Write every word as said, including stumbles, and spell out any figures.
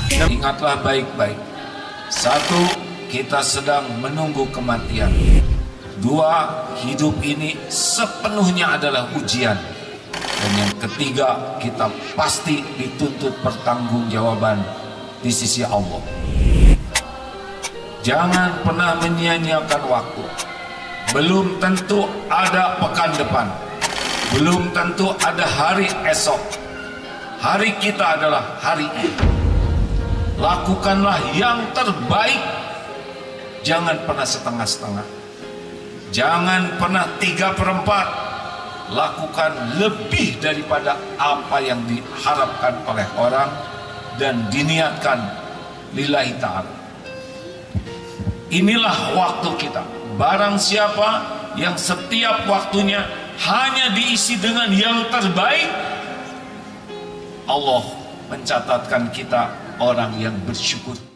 Ingatlah baik-baik. Satu, kita sedang menunggu kematian. Dua, hidup ini sepenuhnya adalah ujian. Dan yang ketiga, kita pasti dituntut pertanggungjawaban di sisi Allah. Jangan pernah menyia-nyiakan waktu. Belum tentu ada pekan depan. Belum tentu ada hari esok. Hari kita adalah hari ini. Lakukanlah yang terbaik. Jangan pernah setengah-setengah. Jangan pernah tiga perempat. Lakukan lebih daripada apa yang diharapkan oleh orang dan diniatkan lillahi ta'ala. Inilah waktu kita. Barang siapa yang setiap waktunya hanya diisi dengan yang terbaik, Allah mencatatkan kita orang yang bersyukur.